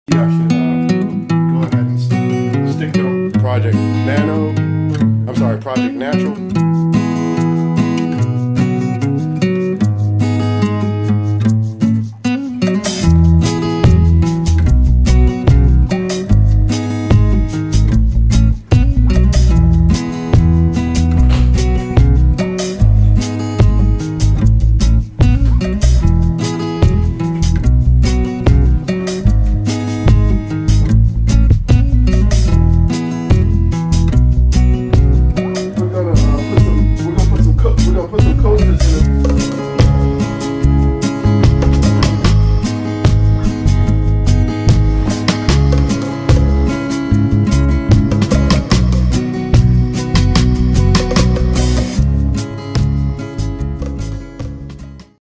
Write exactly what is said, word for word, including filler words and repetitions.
Yeah, I should uh, go ahead and st stick them Project Nano. I'm sorry, Project Natural.